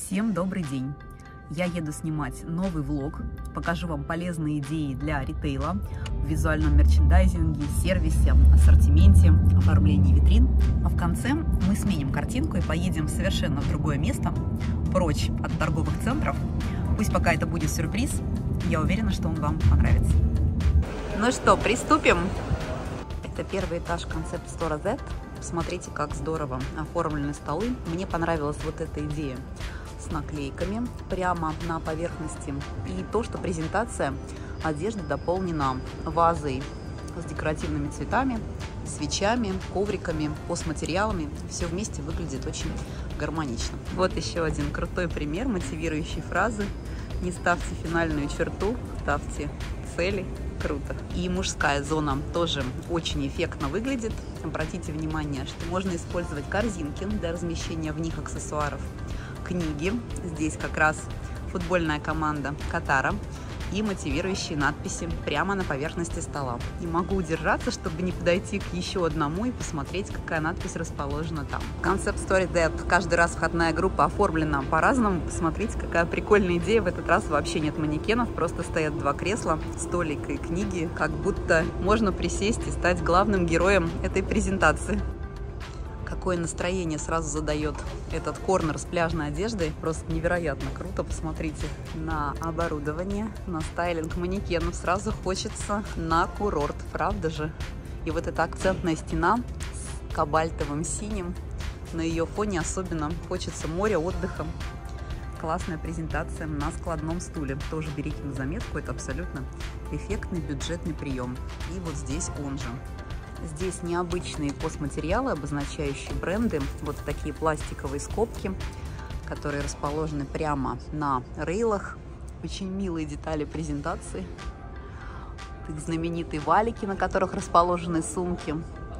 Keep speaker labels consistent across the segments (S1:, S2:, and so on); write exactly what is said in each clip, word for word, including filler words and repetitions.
S1: Всем добрый день! Я еду снимать новый влог, покажу вам полезные идеи для ритейла в визуальном мерчендайзинге, сервисе, ассортименте, оформлении витрин. А в конце мы сменим картинку и поедем совершенно в другое место, прочь от торговых центров. Пусть пока это будет сюрприз, я уверена, что он вам понравится. Ну что, приступим? Это первый этаж концепт-стора зет. Посмотрите, как здорово оформлены столы. Мне понравилась вот эта идея с наклейками прямо на поверхности. И то, что презентация одежды дополнена вазой с декоративными цветами, свечами, ковриками, постматериалами. Все вместе выглядит очень гармонично. Вот еще один крутой пример мотивирующей фразы. Не ставьте финальную черту, ставьте цели. Круто. И мужская зона тоже очень эффектно выглядит. Обратите внимание, что можно использовать корзинки для размещения в них аксессуаров, книги. Здесь как раз футбольная команда Катара и мотивирующие надписи прямо на поверхности стола. Не могу удержаться, чтобы не подойти к еще одному и посмотреть, какая надпись расположена там. Concept-Store зет. Каждый раз входная группа оформлена по-разному. Посмотрите, какая прикольная идея. В этот раз вообще нет манекенов, просто стоят два кресла, столик и книги. Как будто можно присесть и стать главным героем этой презентации. Какое настроение сразу задает этот корнер с пляжной одеждой. Просто невероятно круто. Посмотрите на оборудование, на стайлинг манекенов. Сразу хочется на курорт, правда же? И вот эта акцентная стена с кобальтовым синим. На ее фоне особенно хочется моря, отдыха. Классная презентация на складном стуле. Тоже берите на заметку. Это абсолютно эффектный бюджетный прием. И вот здесь он же. Здесь необычные постматериалы, обозначающие бренды. Вот такие пластиковые скобки, которые расположены прямо на рейлах. Очень милые детали презентации. Так, знаменитые валики, на которых расположены сумки.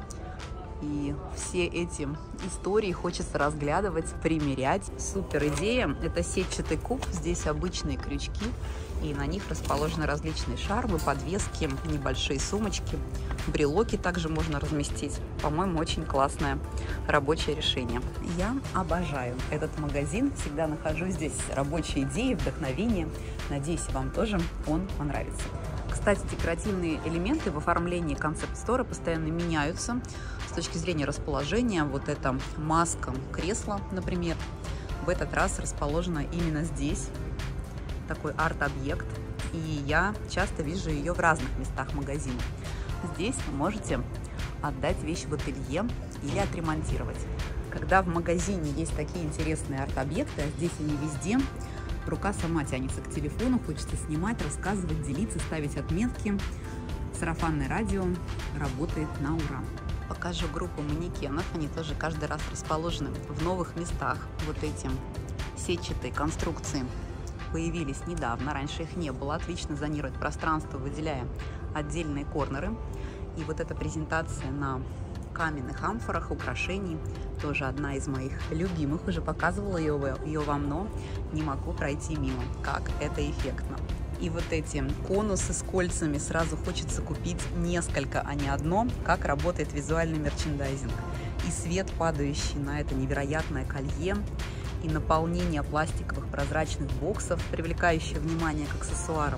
S1: И все эти истории хочется разглядывать, примерять. Супер идея. Это сетчатый куб. Здесь обычные крючки. И на них расположены различные шармы, подвески, небольшие сумочки. Брелоки также можно разместить. По-моему, очень классное рабочее решение. Я обожаю этот магазин. Всегда нахожу здесь рабочие идеи, вдохновение. Надеюсь, вам тоже он понравится. Кстати, декоративные элементы в оформлении концепт-стора постоянно меняются. С точки зрения расположения, вот эта маска кресла, например, в этот раз расположена именно здесь. Такой арт-объект, и я часто вижу ее в разных местах магазина. Здесь вы можете отдать вещь в ателье или отремонтировать. Когда в магазине есть такие интересные арт-объекты, а здесь они везде, рука сама тянется к телефону, хочется снимать, рассказывать, делиться, ставить отметки. Сарафанное радио работает на ура. Покажу группу манекенов, они тоже каждый раз расположены в новых местах. Вот эти сетчатые конструкции появились недавно, раньше их не было. Отлично зонирует пространство, выделяя отдельные корнеры. И вот эта презентация на каменных амфорах, украшений, тоже одна из моих любимых. Уже показывала ее, ее вам, но не могу пройти мимо. Как это эффектно. И вот эти конусы с кольцами, сразу хочется купить несколько, а не одно. Как работает визуальный мерчендайзинг. И свет, падающий на это невероятное колье, и наполнение пластиковых прозрачных боксов, привлекающее внимание к аксессуарам.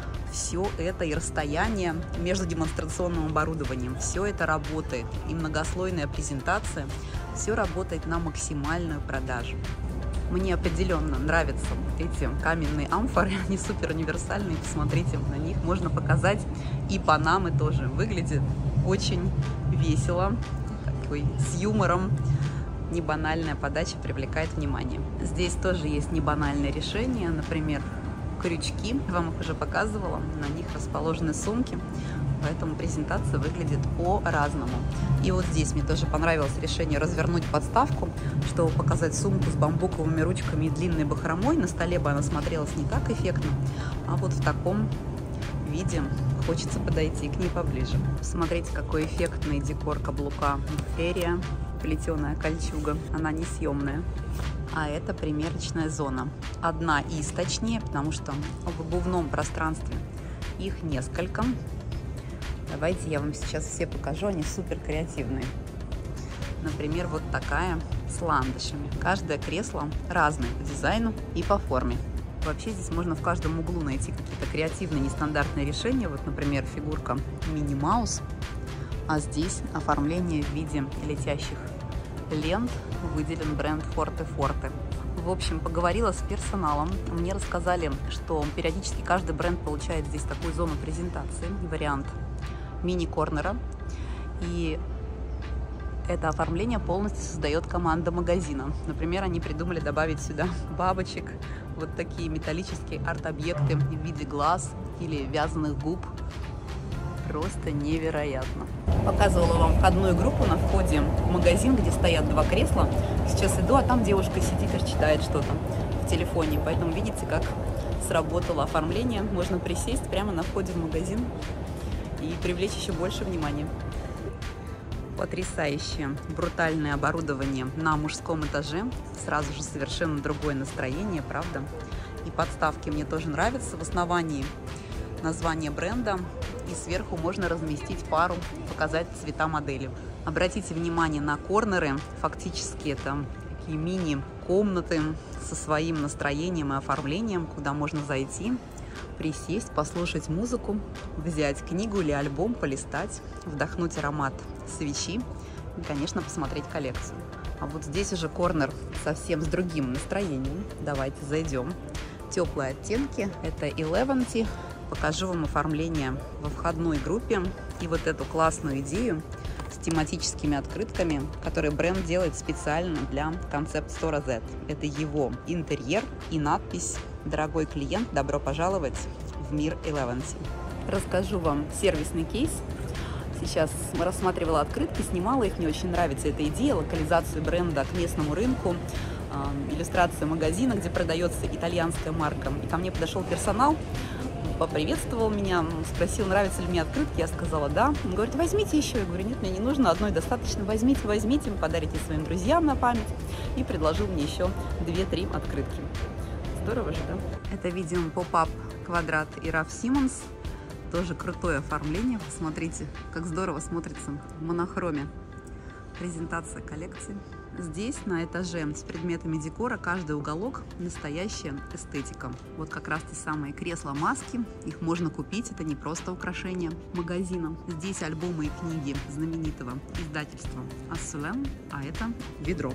S1: Все это и расстояние между демонстрационным оборудованием, все это работает. И многослойная презентация, все работает на максимальную продажу. Мне определенно нравятся эти каменные амфоры, они супер универсальные, посмотрите на них, можно показать. И панамы тоже выглядит очень весело, такой с юмором. Небанальная подача привлекает внимание. Здесь тоже есть небанальные решения, например, крючки. Вам их уже показывала, на них расположены сумки, поэтому презентация выглядит по-разному. И вот здесь мне тоже понравилось решение развернуть подставку, чтобы показать сумку с бамбуковыми ручками и длинной бахромой. На столе бы она смотрелась не так эффектно, а вот в таком виде хочется подойти к ней поближе. Смотрите, какой эффектный декор каблука Эрия. Плетеная кольчуга, она несъемная. А это примерочная зона. Одна из, точнее, потому что в обувном пространстве их несколько. Давайте я вам сейчас все покажу, они супер креативные. Например, вот такая с ландышами. Каждое кресло разное по дизайну и по форме. Вообще здесь можно в каждом углу найти какие-то креативные, нестандартные решения. Вот, например, фигурка Мини Маус, а здесь оформление в виде летящих лент, выделен бренд Forte Forte. В общем, поговорила с персоналом. Мне рассказали, что периодически каждый бренд получает здесь такую зону презентации, вариант мини-корнера. И это оформление полностью создает команда магазина. Например, они придумали добавить сюда бабочек, вот такие металлические арт-объекты в виде глаз или вязаных губ. Просто невероятно. Показывала вам входную группу на входе в магазин, где стоят два кресла. Сейчас иду, а там девушка сидит и читает что-то в телефоне. Поэтому видите, как сработало оформление. Можно присесть прямо на входе в магазин и привлечь еще больше внимания. Потрясающее брутальное оборудование на мужском этаже. Сразу же совершенно другое настроение, правда? И подставки мне тоже нравятся. В основании название бренда. И сверху можно разместить пару, показать цвета модели. Обратите внимание на корнеры. Фактически это такие мини-комнаты со своим настроением и оформлением, куда можно зайти, присесть, послушать музыку, взять книгу или альбом, полистать, вдохнуть аромат свечи и, конечно, посмотреть коллекцию. А вот здесь уже корнер совсем с другим настроением. Давайте зайдем. Теплые оттенки. Это Eleventy. Покажу вам оформление во входной группе и вот эту классную идею с тематическими открытками, которые бренд делает специально для Concept Store Z. Это его интерьер и надпись «Дорогой клиент, добро пожаловать в мир Eleventy». Расскажу вам сервисный кейс. Сейчас рассматривала открытки, снимала их. Мне очень нравится эта идея, локализацию бренда к местному рынку, иллюстрация магазина, где продается итальянская марка. И ко мне подошел персонал, поприветствовал меня, спросил, нравятся ли мне открытки. Я сказала да. Он говорит, возьмите еще. Я говорю, нет, мне не нужно, одной достаточно. Возьмите, возьмите, вы подарите своим друзьям на память. И предложил мне еще две-три открытки. Здорово же, да? Это видео поп-ап квадрат и Раф Симмонс. Тоже крутое оформление. Посмотрите, как здорово смотрится в монохроме. Презентация коллекции. Здесь на этаже с предметами декора каждый уголок настоящая эстетика. Вот как раз те самые кресла-маски. Их можно купить, это не просто украшение магазина. Здесь альбомы и книги знаменитого издательства Assouline, а это ведро.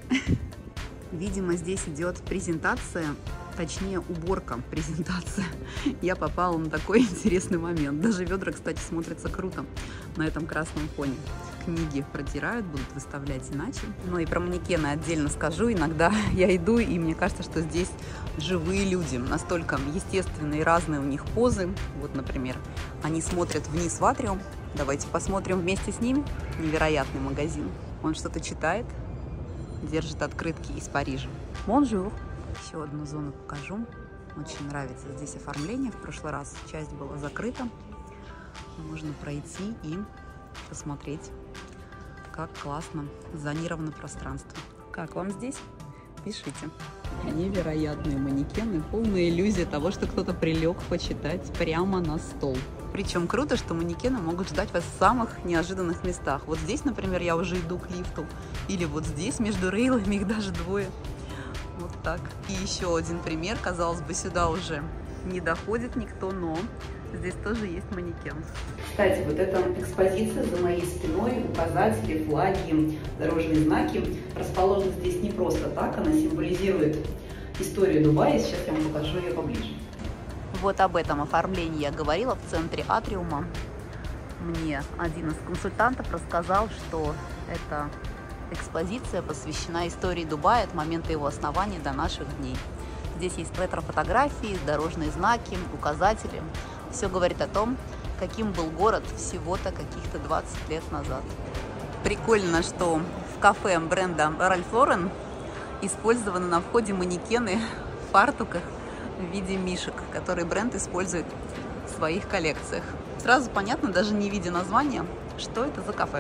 S1: Видимо, здесь идет презентация, точнее уборка, презентация. Я попала на такой интересный момент. Даже ведра, кстати, смотрятся круто на этом красном фоне. Книги протирают, будут выставлять иначе. Ну и про манекены отдельно скажу. Иногда я иду, и мне кажется, что здесь живые люди. Настолько естественные и разные у них позы. Вот, например, они смотрят вниз в атриум. Давайте посмотрим вместе с ним. Невероятный магазин. Он что-то читает, держит открытки из Парижа. Бонжур! Еще одну зону покажу. Очень нравится здесь оформление. В прошлый раз часть была закрыта. Можно пройти и посмотреть, как классно зонировано пространство. Как вам здесь? Пишите. Невероятные манекены, полная иллюзия того, что кто-то прилег почитать прямо на стол. Причем круто, что манекены могут ждать вас в самых неожиданных местах. Вот здесь, например, я уже иду к лифту. Или вот здесь между рейлами их даже двое. Вот так. И еще один пример. Казалось бы, сюда уже не доходит никто, но здесь тоже есть манекен. Кстати, вот эта экспозиция за моей спиной, указатели, флаги, дорожные знаки, расположены здесь не просто так, она символизирует историю Дубая. Сейчас я вам покажу ее поближе. Вот об этом оформлении я говорила в центре атриума. Мне один из консультантов рассказал, что эта экспозиция посвящена истории Дубая от момента его основания до наших дней. Здесь есть ретро-фотографии, дорожные знаки, указатели. Все говорит о том, каким был город всего-то каких-то двадцать лет назад. Прикольно, что в кафе бренда Ральф Лорен использованы на входе манекены в фартуках в виде мишек, которые бренд использует в своих коллекциях. Сразу понятно, даже не видя названия, что это за кафе.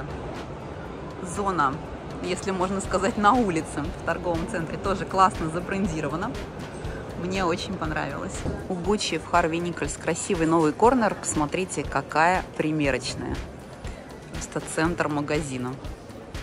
S1: Зона, если можно сказать, на улице, в торговом центре, тоже классно забрендирована. Мне очень понравилось. У Гуччи в Харви Никольс красивый новый корнер. Посмотрите, какая примерочная. Просто центр магазина.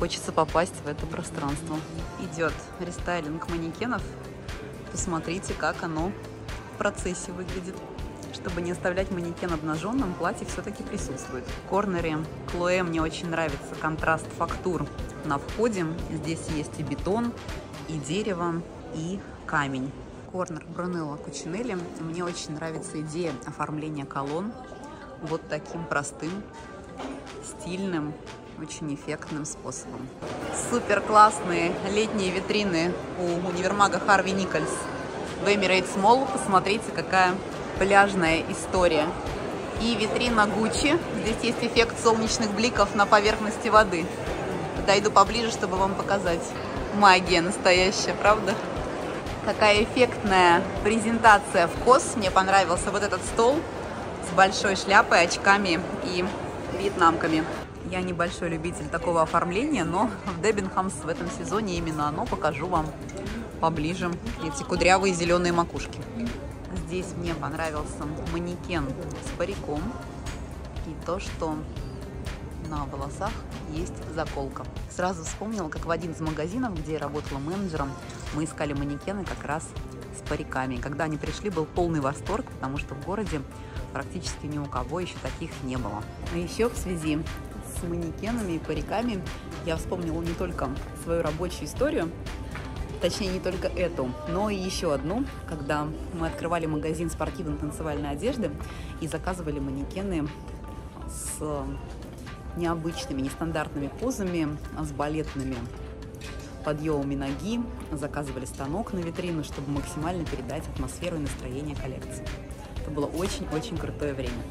S1: Хочется попасть в это пространство. Идет рестайлинг манекенов. Посмотрите, как оно в процессе выглядит. Чтобы не оставлять манекен обнаженным, платье все-таки присутствует. В корнере Chloé мне очень нравится контраст фактур на входе. Здесь есть и бетон, и дерево, и камень. Корнер Брунелло Кучинелли. Мне очень нравится идея оформления колонн вот таким простым, стильным, очень эффектным способом. Супер классные летние витрины у универмага Харви Никольс в Emirates Mall. Посмотрите, какая пляжная история. И витрина Gucci. Здесь есть эффект солнечных бликов на поверхности воды. Подойду поближе, чтобы вам показать. Магия настоящая, правда? Какая эффектная презентация в кос. Мне понравился вот этот стол с большой шляпой, очками и вьетнамками. Я небольшой любитель такого оформления, но в Деббингhamс в этом сезоне именно оно. Покажу вам поближе эти кудрявые зеленые макушки. Здесь мне понравился манекен с париком и то, что на волосах есть заколка. Сразу вспомнила, как в один из магазинов, где я работала менеджером, мы искали манекены как раз с париками. Когда они пришли, был полный восторг, потому что в городе практически ни у кого еще таких не было. А еще в связи с манекенами и париками я вспомнила не только свою рабочую историю, точнее, не только эту, но и еще одну, когда мы открывали магазин спортивно-танцевальной одежды и заказывали манекены с необычными, нестандартными позами, с балетными подъемами ноги. Заказывали станок на витрину, чтобы максимально передать атмосферу и настроение коллекции. Это было очень-очень крутое время.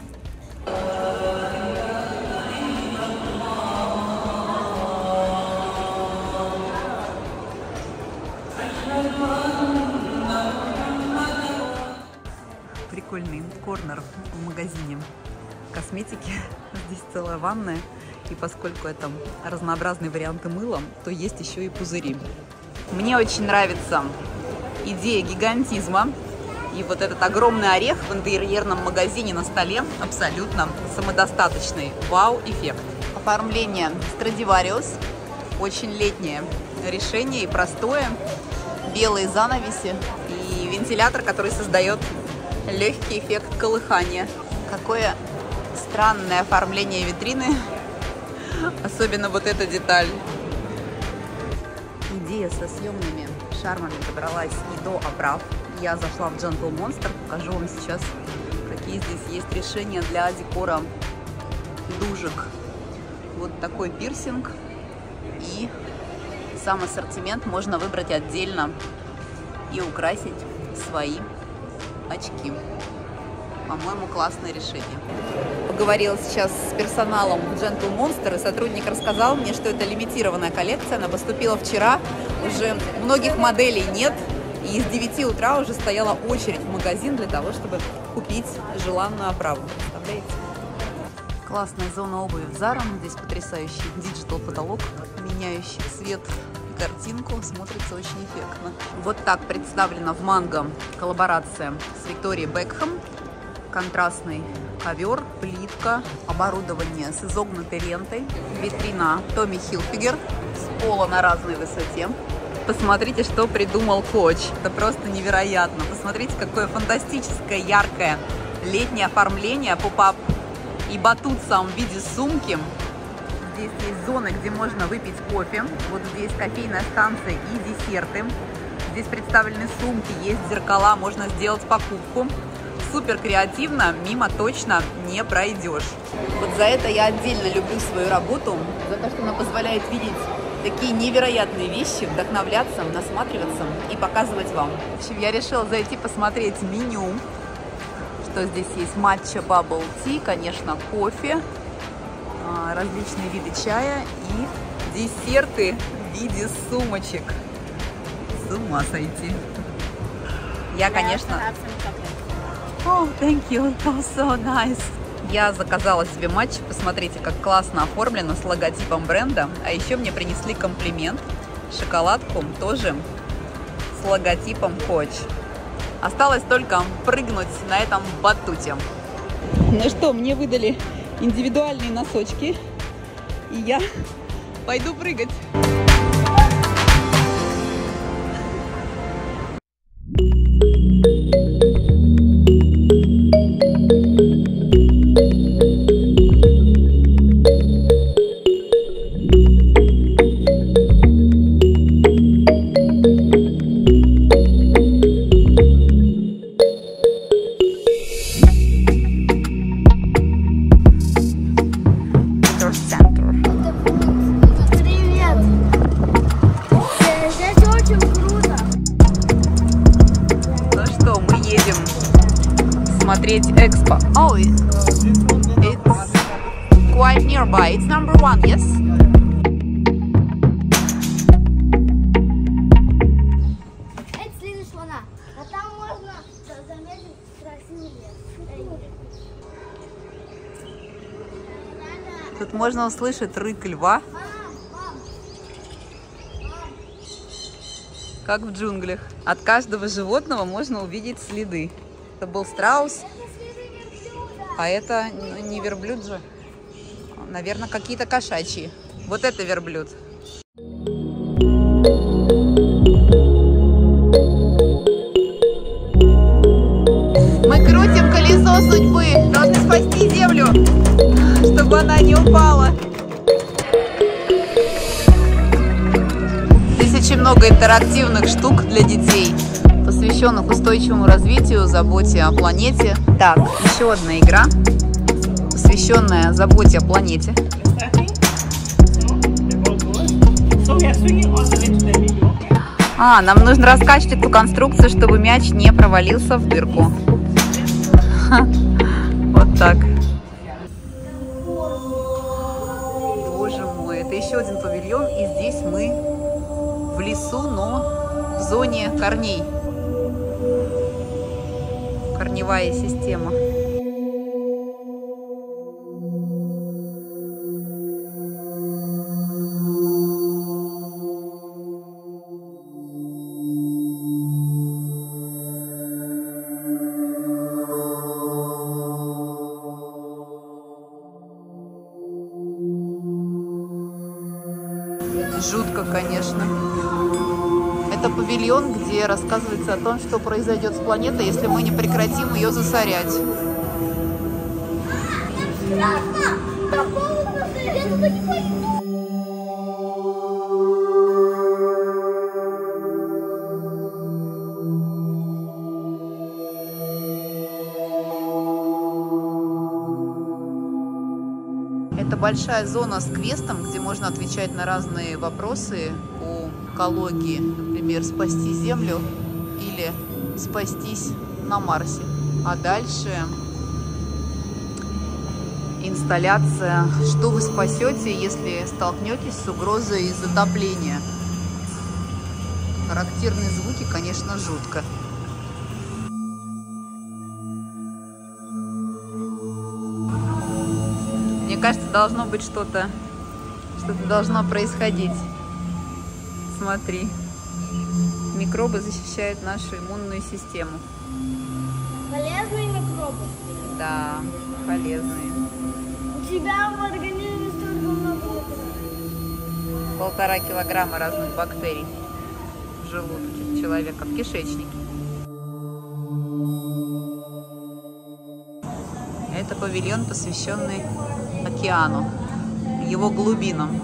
S1: Прикольный корнер в магазине косметики. Здесь целая ванная. И поскольку это разнообразные варианты мыла, то есть еще и пузыри. Мне очень нравится идея гигантизма. И вот этот огромный орех в интерьерном магазине на столе абсолютно самодостаточный. Вау-эффект. Оформление Stradivarius. Очень летнее решение и простое. Белые занавеси и вентилятор, который создает легкий эффект колыхания. Какое странное оформление витрины. Особенно вот эта деталь. Идея со съемными шармами добралась и до оправ. Я зашла в Gentle Monster. Покажу вам сейчас, какие здесь есть решения для декора дужек. Вот такой пирсинг. И сам ассортимент можно выбрать отдельно и украсить свои очки. По-моему, классное решение. Поговорила сейчас с персоналом Gentle Monster, и сотрудник рассказал мне, что это лимитированная коллекция. Она поступила вчера, уже многих моделей нет, и с девяти утра уже стояла очередь в магазин для того, чтобы купить желанную оправу. Представляете? Классная зона обуви в Zara. Здесь потрясающий диджитал потолок, меняющий цвет и картинку. Смотрится очень эффектно. Вот так представлена в Манго коллаборация с Викторией Бекхэм. Контрастный ковер, плитка, оборудование с изогнутой лентой, витрина Томми Хилфигер с пола на разной высоте. Посмотрите, что придумал Coach. Это просто невероятно. Посмотрите, какое фантастическое, яркое летнее оформление, поп-ап и батут сам в виде сумки. Здесь есть зоны, где можно выпить кофе. Вот здесь кофейная станция и десерты. Здесь представлены сумки, есть зеркала, можно сделать покупку. Супер креативно, мимо точно не пройдешь. Вот за это я отдельно люблю свою работу, за то, что она позволяет видеть такие невероятные вещи, вдохновляться, насматриваться и показывать вам. В общем, я решила зайти посмотреть меню, что здесь есть: матча, bubble tea, конечно, кофе, различные виды чая и десерты в виде сумочек. С ума сойти. Я, конечно... Oh, thank you, it was so nice. Я заказала себе матч. Посмотрите, как классно оформлено с логотипом бренда. А еще мне принесли комплимент. Шоколадку тоже с логотипом Coach. Осталось только прыгнуть на этом батуте. Ну что, мне выдали индивидуальные носочки. И я Пойду прыгать. Смотреть экспо. Oh, it's quite nearby. It's number one, yes?
S2: Это следует слона. А там можно заметить красивый лес.
S1: Тут можно услышать рык льва. Как в джунглях. От каждого животного можно увидеть следы. Это был страус, а это не верблюд же. Наверное, какие-то кошачьи. Вот это верблюд. Мы крутим колесо судьбы. Должны спасти Землю, чтобы она не упала. Тысячи много интерактивных штук для детей, посвященных устойчивому развитию, заботе о планете. Так, еще одна игра, посвященная заботе о планете. А, нам нужно раскачать эту конструкцию, чтобы мяч не провалился в дырку. Ха, вот так. Боже мой, это еще один павильон, и здесь мы в лесу, но в зоне корней. Корневая система. Жутко, конечно. Это павильон, где рассказывается о том, что произойдет с планетой, если мы не прекратим ее засорять. Это большая зона с квестом, где можно отвечать на разные вопросы по экологии. Например, спасти Землю или спастись на Марсе. А дальше инсталляция «Что вы спасете, если столкнетесь с угрозой затопления?». Характерные звуки, конечно, жутко. Мне кажется, должно быть что-то, что-то должно происходить. Смотри. Микробы защищают нашу иммунную систему.
S2: Полезные микробы?
S1: Да, полезные.
S2: У тебя в организме столько много.
S1: Полтора килограмма разных бактерий в желудке человека, в кишечнике. Это павильон, посвященный океану, его глубинам.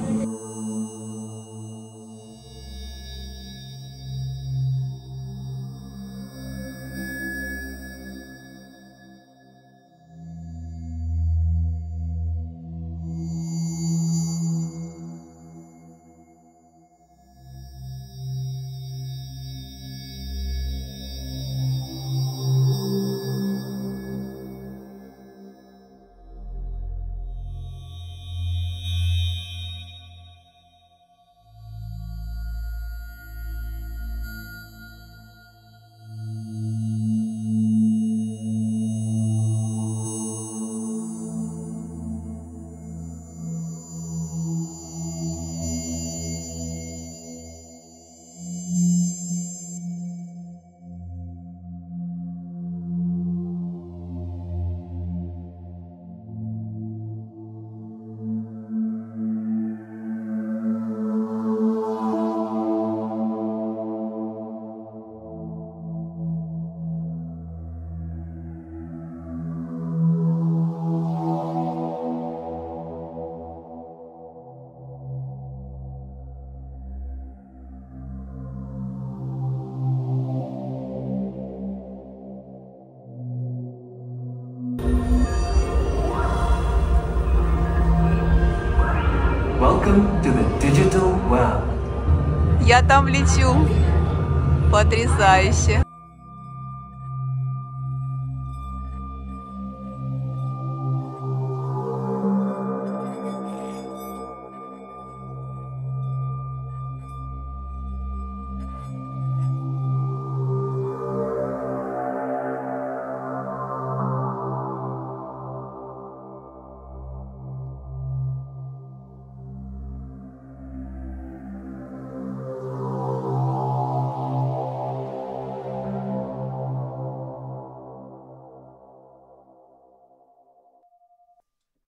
S1: там лечу. Потрясающе.